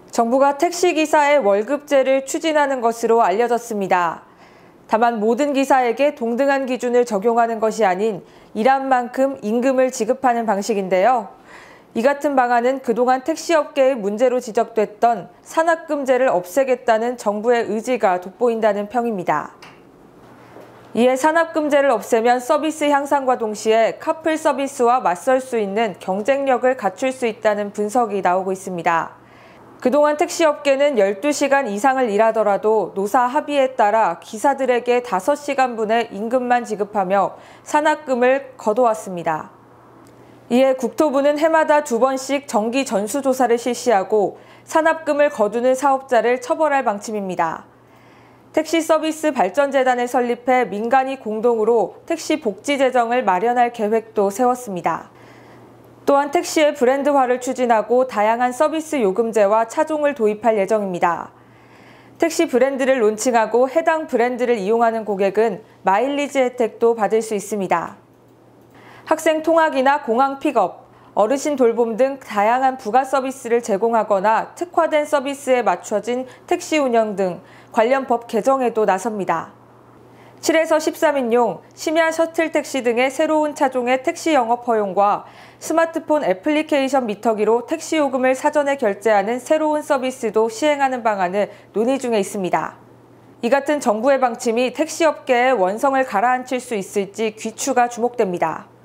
정부가 택시기사의 월급제를 추진하는 것으로 알려졌습니다. 다만 모든 기사에게 동등한 기준을 적용하는 것이 아닌 일한 만큼 임금을 지급하는 방식인데요. 이 같은 방안은 그동안 택시업계의 문제로 지적됐던 산업금제를 없애겠다는 정부의 의지가 돋보인다는 평입니다. 이에 산업금제를 없애면 서비스 향상과 동시에 카풀 서비스와 맞설 수 있는 경쟁력을 갖출 수 있다는 분석이 나오고 있습니다. 그동안 택시업계는 12시간 이상을 일하더라도 노사 합의에 따라 기사들에게 5시간분의 임금만 지급하며 산학금을 거둬왔습니다. 이에 국토부는 해마다 2번씩 정기 전수조사를 실시하고 산학금을 거두는 사업자를 처벌할 방침입니다. 택시 서비스 발전재단을 설립해 민간이 공동으로 택시 복지 재정을 마련할 계획도 세웠습니다. 또한 택시의 브랜드화를 추진하고 다양한 서비스 요금제와 차종을 도입할 예정입니다. 택시 브랜드를 론칭하고 해당 브랜드를 이용하는 고객은 마일리지 혜택도 받을 수 있습니다. 학생 통학이나 공항 픽업, 어르신 돌봄 등 다양한 부가 서비스를 제공하거나 특화된 서비스에 맞춰진 택시 운영 등 관련 법 개정에도 나섭니다. 7에서 13인용, 심야 셔틀 택시 등의 새로운 차종의 택시 영업 허용과 스마트폰 애플리케이션 미터기로 택시 요금을 사전에 결제하는 새로운 서비스도 시행하는 방안을 논의 중에 있습니다. 이 같은 정부의 방침이 택시업계의 원성을 가라앉힐 수 있을지 귀추가 주목됩니다.